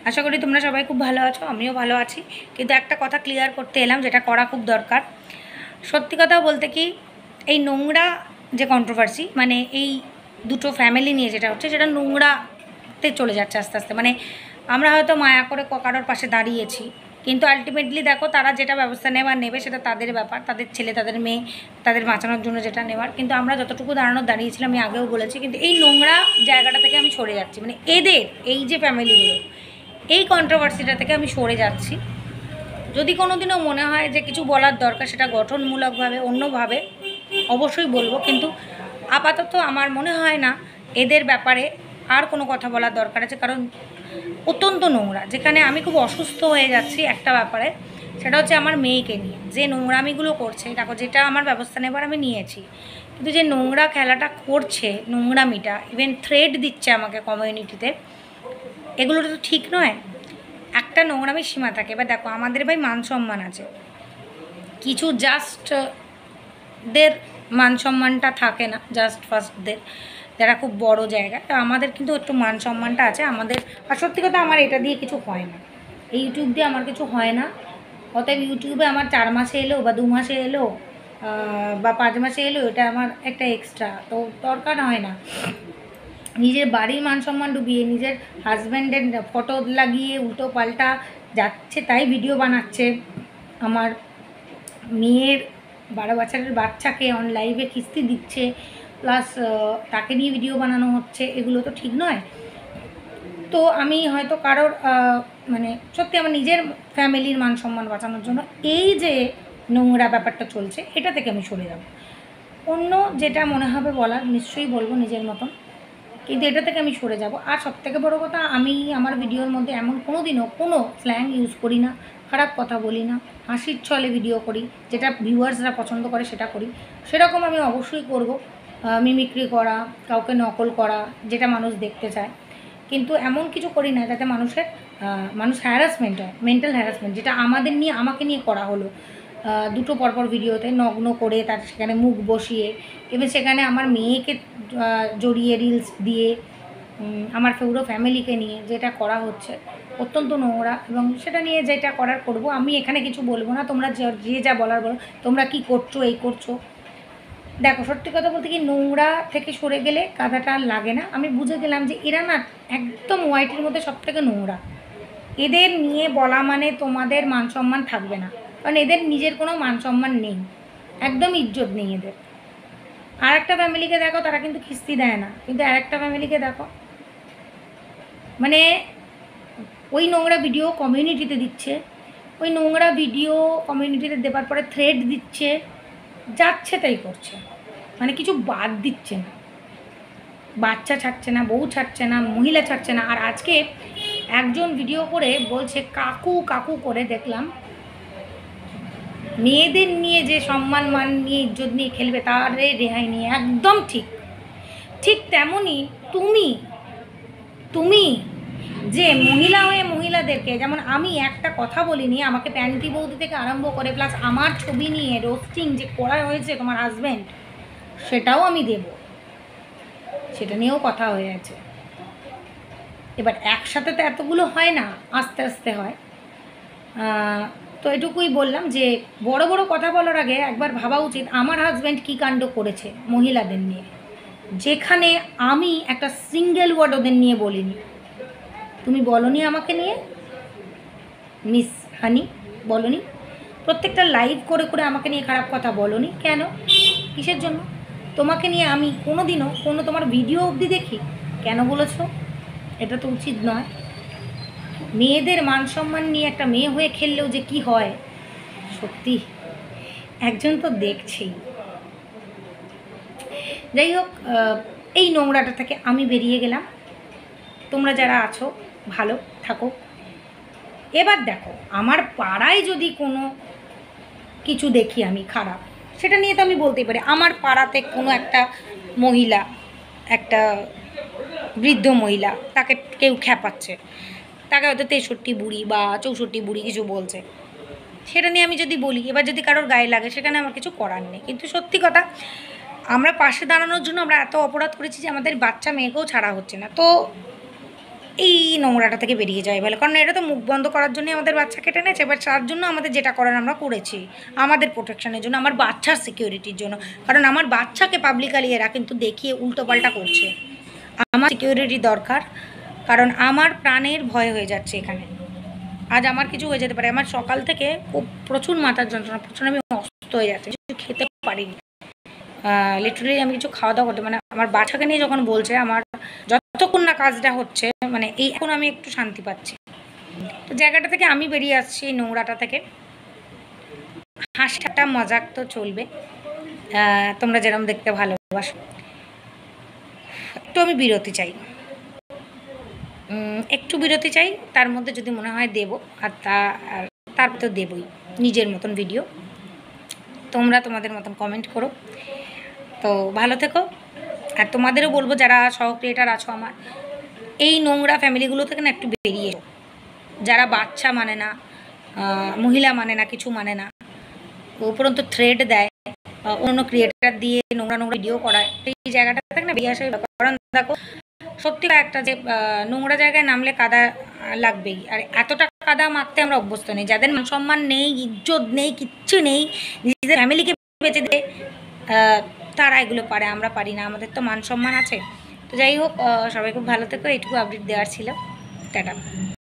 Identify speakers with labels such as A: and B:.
A: আশা করি তোমরা সবাই খুব ভালো আছো, আমিও ভালো আছি। কিন্তু একটা কথা ক্লিয়ার করতে এলাম, যেটা করা খুব দরকার। সত্যি কথা বলতে কি, এই নোংরা যে কন্ট্রোভার্সি, মানে এই দুটো ফ্যামিলি নিয়ে যেটা হচ্ছে, সেটা নোংরাতে চলে যাচ্ছে আস্তে আস্তে। মানে আমরা হয়তো মায়া করে কারোর পাশে দাঁড়িয়েছি, কিন্তু আলটিমেটলি দেখো তারা যেটা ব্যবস্থা নেওয়ার নেবে সেটা তাদের ব্যাপার, তাদের ছেলে, তাদের মেয়ে, তাদের বাঁচানোর জন্য যেটা নেওয়ার। কিন্তু আমরা যতটুকু দাঁড়িয়েছিলাম, আমি আগেও বলেছি, কিন্তু এই নোংরা জায়গাটা থেকে আমি সরে যাচ্ছি। মানে এদের এই যে ফ্যামিলিগুলো, এই কন্ট্রোভার্সিটা থেকে আমি সরে যাচ্ছি। যদি কোনো দিনও মনে হয় যে কিছু বলার দরকার, সেটা গঠনমূলকভাবে অন্যভাবে অবশ্যই বলবো, কিন্তু আপাতত আমার মনে হয় না এদের ব্যাপারে আর কোনো কথা বলার দরকার আছে। কারণ অত্যন্ত নোংরা, যেখানে আমি খুব অসুস্থ হয়ে যাচ্ছি একটা ব্যাপারে, সেটা হচ্ছে আমার মেয়েকে নিয়ে যে নোংরামিগুলো করছে। দেখো, যেটা আমার ব্যবস্থা নেবার আমি নিয়েছি, কিন্তু যে নোংরা খেলাটা করছে, নোংরামিটা, ইভেন থ্রেড দিচ্ছে আমাকে কমিউনিটিতে, এগুলো তো ঠিক নয়। একটা নোংরামির সীমা থাকে। এবার দেখো, আমাদের ভাই মান সম্মান আছে, কিছু জাস্টদের মান সম্মানটা থাকে না, জাস্ট ফার্স্টদের, যারা খুব বড় জায়গা। তো আমাদের কিন্তু একটু মান সম্মানটা আছে আমাদের। আর সত্যি কথা, আমার এটা দিয়ে কিছু হয় না, এই ইউটিউব দিয়ে আমার কিছু হয় না। অতএব ইউটিউবে আমার 4 মাসে এলো বা 2 মাসে এলো বা 5 মাসে এলো, এটা আমার একটা এক্সট্রা, তো দরকার হয় না। নিজের বাড়ির মান সম্মান ডুবিয়ে, নিজের হাজব্যান্ডের ফটো লাগিয়ে উল্টো পাল্টা যাচ্ছে তাই ভিডিও বানাচ্ছে, আমার মেয়ের 12 বছরের বাচ্চাকে অন লাইভে কিস্তি দিচ্ছে, প্লাস তাকে নিয়ে ভিডিও বানানো হচ্ছে, এগুলো তো ঠিক নয়। তো আমি হয়তো কারোর মানে সত্যি আমার নিজের ফ্যামিলির মান সম্মান বাঁচানোর জন্য এই যে নোংরা ব্যাপারটা চলছে, এটা থেকে আমি সরে যাব। অন্য যেটা মনে হবে বলার নিশ্চয়ই বলবো নিজের মতন, কিন্তু এটা থেকে আমি সরে যাব। আর সবথেকে বড় কথা, আমি আমার ভিডিওর মধ্যে এমন কোনো দিনও কোনো স্ল্যাং ইউজ করি না, খারাপ কথা বলি না, হাসির ছলে ভিডিও করি, যেটা ভিউয়ার্সরা পছন্দ করে সেটা করি। সেরকম আমি অবশ্যই করব, মিমিক্রি করা, কাউকে নকল করা, যেটা মানুষ দেখতে চায়। কিন্তু এমন কিছু করি না যাতে মানুষ হ্যারাসমেন্ট হয়, মেন্টাল হ্যারাসমেন্ট, যেটা আমাকে নিয়ে করা হলো দুটো পরপর ভিডিওতে, নগ্ন করে তার সেখানে মুখ বসিয়ে, এবং সেখানে আমার মেয়েকে জড়িয়ে রিলস দিয়ে, আমার পুরো ফ্যামিলিকে নিয়ে যেটা করা হচ্ছে, অত্যন্ত নোংরা। এবং সেটা নিয়ে যেটা করার করব, আমি এখানে কিছু বলবো না, তোমরা যে যা বলার বলো, তোমরা কি করছো, এই করছো। দেখো, সত্যি কথা বলতে কি, নোংরা থেকে সরে গেলে কাদাটা আর লাগে না। আমি বুঝে গেলাম যে এরা না একদম হোয়াইটের মধ্যে সব থেকে নোংরা। এদের নিয়ে বলা মানে তোমাদের মান সম্মান থাকবে না, কারণ এদের নিজের কোনো মান সম্মান নেই, একদম ইজ্জত নেই এদের। আর একটা ফ্যামিলিকে দেখো, তারা কিন্তু কিস্তি দেয় না, কিন্তু আর একটা ফ্যামিলিকে দেখো, মানে ওই নোংরা ভিডিও কমিউনিটিতে দিচ্ছে, ওই নোংরা ভিডিও কমিউনিটিতে দেওয়ার পরে থ্রেড দিচ্ছে, যাচ্ছে তাই করছে, মানে কিছু বাদ দিচ্ছে না, বাচ্চা ছাড়ছে না, বউ ছাড়ছে না, মহিলা ছাড়ছে না। আর আজকে একজন ভিডিও করে বলছে কাকু কাকু করে, দেখলাম মেয়েদের নিয়ে যে সম্মান মান নিয়ে ইজ্জত নিয়ে খেলবে, তার রেহাই নিয়ে, একদম ঠিক। ঠিক তেমনই তুমি তুমি যে মহিলা হয়ে মহিলাদেরকে, যেমন আমি একটা কথা বলিনি, আমাকে প্যান্টি বৌদি থেকে আরম্ভ করে প্লাস আমার ছবি নিয়ে রোস্টিং যে করা হয়েছে তোমার হাজব্যান্ড, সেটাও আমি দেব, সেটা নিয়েও কথা হয়ে আছে। এবার একসাথে তো এতগুলো হয় না, আস্তে আস্তে হয়। তো এটুকুই বললাম যে বড় বড় কথা বলার আগে একবার ভাবা উচিত আমার হাজব্যান্ড কী কাণ্ড করেছে মহিলাদের নিয়ে, যেখানে আমি একটা সিঙ্গেল ওয়ার্ড ওদের নিয়ে বলিনি। তুমি বলনি আমাকে নিয়ে, মিস হানি, বলনি। প্রত্যেকটা লাইভ করে করে আমাকে নিয়ে খারাপ কথা বলনি, কেন, কিসের জন্য? তোমাকে নিয়ে আমি কোনো দিনও কোনো তোমার ভিডিও অবধি দেখি, কেন বলেছো? এটা তো উচিত নয়। মেয়েদের মান সম্মান নিয়ে একটা মেয়ে হয়ে খেললেও যে কি হয়, সত্যি একজন তো দেখছেই। যাই হোক, এই নোংরাটা থেকে আমি বেরিয়ে গেলাম, তোমরা যারা আছো ভালো থাকো। এবার দেখো, আমার পাড়ায় যদি কোনো কিছু দেখি আমি খারাপ, সেটা নিয়ে তো আমি বলতেই পারি। আমার পাড়াতে কোনো একটা মহিলা, একটা বৃদ্ধ মহিলা, তাকে কেউ খ্যাপাচ্ছে, তাকে হয়তো 63 বুড়ি বা 64 বুড়ি কিছু বলছে, সেটা নিয়ে আমি যদি বলি, এবার যদি কারোর গায়ে লাগে, সেখানে আমার কিছু করার নেই। কিন্তু সত্যি কথা, আমরা পাশে দাঁড়ানোর জন্য আমরা এত অপরাধ করেছি যে আমাদের বাচ্চা মেয়েকেও ছাড়া হচ্ছে না। তো এই নোংরাটা থেকে বেরিয়ে যায় ভালো, কারণ এটা তো মুখ বন্ধ করার জন্যই আমাদের বাচ্চা কেটে নিয়েছে। এবার তার জন্য আমাদের যেটা করার আমরা করেছি, আমাদের প্রোটেকশনের জন্য, আমার বাচ্চার সিকিউরিটির জন্য, কারণ আমার বাচ্চাকে পাবলিকালি এরা কিন্তু দেখিয়ে উল্টোপাল্টা করছে। আমার সিকিউরিটি দরকার, কারণ আমার প্রাণের ভয় হয়ে যাচ্ছে এখানে। আজ আমার কিছু হয়ে যেতে পারে। আমার সকাল থেকে খুব প্রচুর মাথার যন্ত্রণা, প্রচুর আমি অসুস্থ হয়ে যাচ্ছি, কিছু খেতে পারিনি, লিটারালি আমি কিছু খাওয়া দাওয়া করতে, মানে আমার বাচ্চাকে নিয়ে যখন বলছে, আমার যতক্ষণ না কাজটা হচ্ছে, মানে এই এখন আমি একটু শান্তি পাচ্ছি। তো জায়গাটা থেকে আমি বেরিয়ে আসছি, এই নোংরাটা থেকে। হাসিটা মজাক তো চলবে, তোমরা যেরকম দেখতে ভালোবাসো। একটু আমি বিরতি চাই, একটু বিরতি চাই, তার মধ্যে যদি মনে হয় দেবো, আর তারপর তো দেবই নিজের মতন ভিডিও। তোমরা তোমাদের মতন কমেন্ট করো। তো ভালো থেকো। আর তোমাদেরও বলবো, যারা সহ ক্রিয়েটার আছো আমার, এই নোংরা ফ্যামিলিগুলো থেকে না একটু বেরিয়ে এসো। যারা বাচ্চা মানে না, মহিলা মানে না, কিছু মানে না, উপরন্ত থ্রেড দেয়, অন্য ক্রিয়েটার দিয়ে নোংরা নোংরা ভিডিও করায়, এই জায়গাটা থেকে না বেরিয়ে আসে। কারণ দেখো, সত্যি একটা যে নোংরা জায়গায় নামলে কাদা লাগবেই, আর এতটা কাদা মাখতে আমরা অভ্যস্ত নেই। যাদের মান সম্মান নেই, ইজ্জত নেই, কিচ্ছু নেই, নিজেদের ফ্যামিলিকে বেঁচে দেয়, তারা এগুলো পারে, আমরা পারি না। আমাদের তো মান সম্মান আছে। তো যাই হোক, সবাই খুব ভালো থেকো, এইটুকু আপডেট দেওয়ার ছিল। টাটা।